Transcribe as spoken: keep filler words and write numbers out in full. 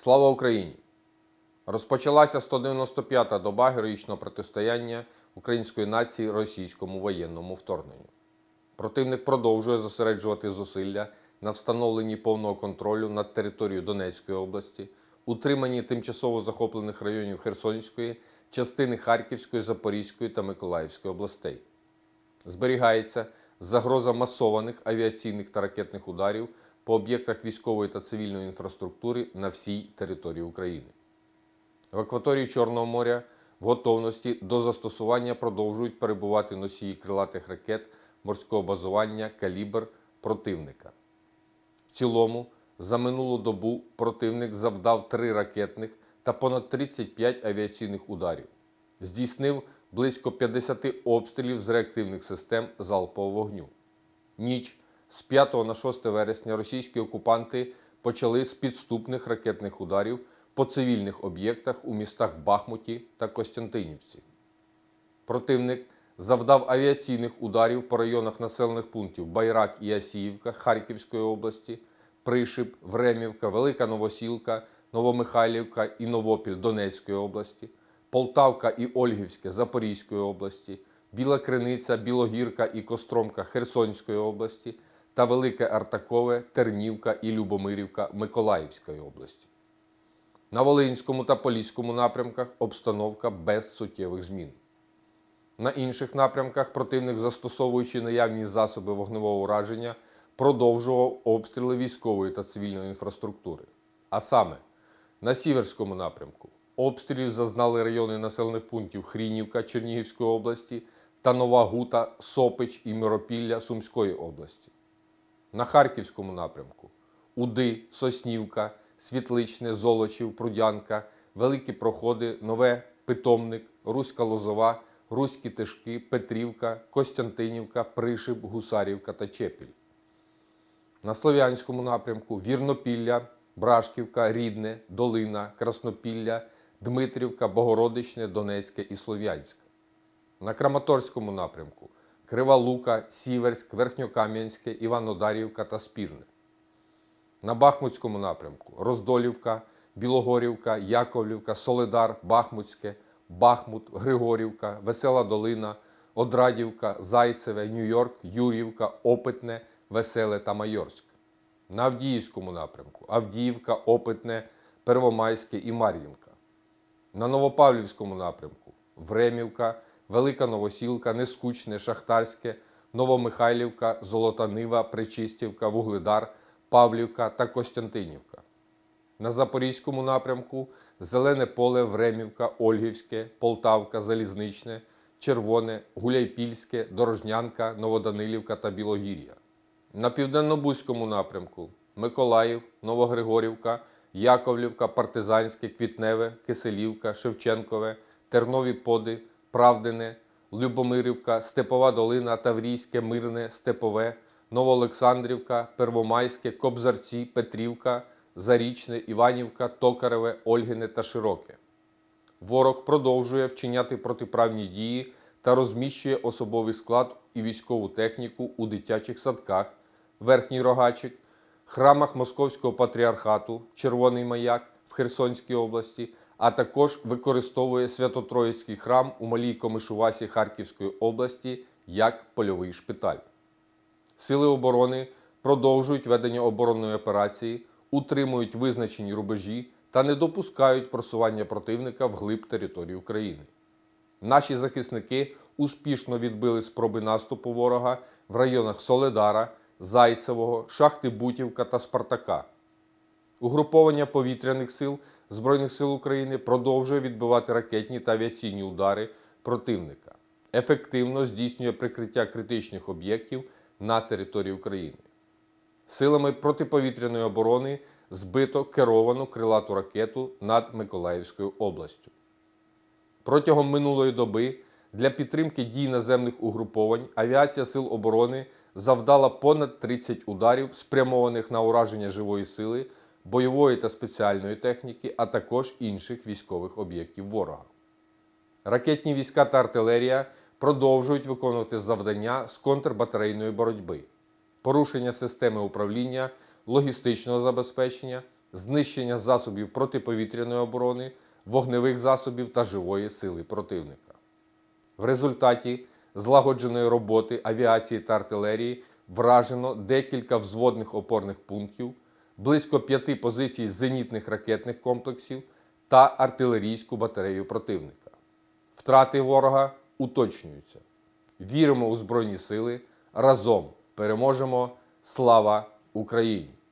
Слава Україні! Розпочалася сто дев'яносто п'ята доба героїчного протистояння української нації російському воєнному вторгненню. Противник продовжує зосереджувати зусилля на встановленні повного контролю над територією Донецької області, утриманні тимчасово захоплених районів Херсонської, частини Харківської, Запорізької та Миколаївської областей. Зберігається загроза масованих авіаційних та ракетних ударів по об'єктах військової та цивільної інфраструктури на всій території України. В акваторії Чорного моря в готовності до застосування продовжують перебувати носії крилатих ракет морського базування «Калібр» противника. В цілому, за минулу добу противник завдав три ракетних та понад тридцять п'ять авіаційних ударів. Здійснив близько п'ятдесят обстрілів з реактивних систем залпового вогню. Ніч з п'ятого на шосте вересня російські окупанти почали з підступних ракетних ударів по цивільних об'єктах у містах Бахмуті та Костянтинівці. Противник завдав авіаційних ударів по районах населених пунктів Байрак і Асіївка Харківської області, Пришип, Времівка, Велика Новосілка, Новомихайлівка і Новопіль Донецької області, Полтавка і Ольгівське Запорізької області, Біла Криниця, Білогірка і Костромка Херсонської області та Велике Артакове, Тернівка і Любомирівка Миколаївської області. На Волинському та Поліському напрямках обстановка без суттєвих змін. На інших напрямках противник, застосовуючи наявні засоби вогневого ураження, продовжував обстріли військової та цивільної інфраструктури. А саме, на Сіверському напрямку обстрілів зазнали райони населених пунктів Хрінівка Чернігівської області та Нова Гута, Сопич і Миропілля Сумської області. На Харківському напрямку Уди, Соснівка, Світличне, Золочів, Прудянка, Великі Проходи, Нове, Питомник, Руська Лозова, Руські Тишки, Петрівка, Костянтинівка, Пришип, Гусарівка та Чепіль. На Слов'янському напрямку Вірнопілля, Брашківка, Рідне, Долина, Краснопілля, Дмитрівка, Богородичне, Донецьке і Слов'янське. На Краматорському напрямку Крива Лука, Сіверськ, Верхньокам'янське, Іванодарівка та Спірне. На Бахмутському напрямку Роздолівка, Білогорівка, Яковлівка, Солидар, Бахмутське, Бахмут, Григорівка, Весела Долина, Одрадівка, Зайцеве, Нью-Йорк, Юрівка, Опитне, Веселе та Майорськ. На Авдіївському напрямку Авдіївка, Опитне, Первомайське і Мар'їнка. На Новопавлівському напрямку Времівка, Велика Новосілка, Нескучне, Шахтарське, Новомихайлівка, Золота Нива, Пречистівка, Вугледар, Павлівка та Костянтинівка. На Запорізькому напрямку Зелене Поле, Времівка, Ольгівське, Полтавка, Залізничне, Червоне, Гуляйпільське, Дорожнянка, Новоданилівка та Білогір'я. На Південно-Бузькому напрямку Миколаїв, Новогригорівка, Яковлівка, Партизанське, Квітневе, Киселівка, Шевченкове, Тернові Поди, Правдине, Любомирівка, Степова Долина, Таврійське, Мирне, Степове, Новоолександрівка, Первомайське, Кобзарці, Петрівка, Зарічне, Іванівка, Токареве, Ольгине та Широке. Ворог продовжує вчиняти протиправні дії та розміщує особовий склад і військову техніку у дитячих садках, Верхній Рогачик, храмах Московського патріархату, Червоний Маяк в Херсонській області, а також використовує Свято-Троїцький храм у Малій Комишувасі Харківської області як польовий шпиталь. Сили оборони продовжують ведення оборонної операції, утримують визначені рубежі та не допускають просування противника вглиб території України. Наші захисники успішно відбили спроби наступу ворога в районах Соледара, Зайцевого, Шахти Бутівка та Спартака. Угруповання повітряних сил Збройних сил України продовжує відбивати ракетні та авіаційні удари противника. Ефективно здійснює прикриття критичних об'єктів на території України. Силами протиповітряної оборони збито керовану крилату ракету над Миколаївською областю. Протягом минулої доби для підтримки дій наземних угруповань авіація Сил оборони завдала понад тридцять ударів, спрямованих на ураження живої сили, бойової та спеціальної техніки, а також інших військових об'єктів ворога. Ракетні війська та артилерія продовжують виконувати завдання з контрбатарейної боротьби, порушення системи управління, логістичного забезпечення, знищення засобів протиповітряної оборони, вогневих засобів та живої сили противника. В результаті злагодженої роботи авіації та артилерії вражено декілька взводних опорних пунктів, близько п'яти позицій зенітних ракетних комплексів та артилерійську батарею противника. Втрати ворога уточнюються. Віримо у Збройні Сили, разом переможемо! Слава Україні!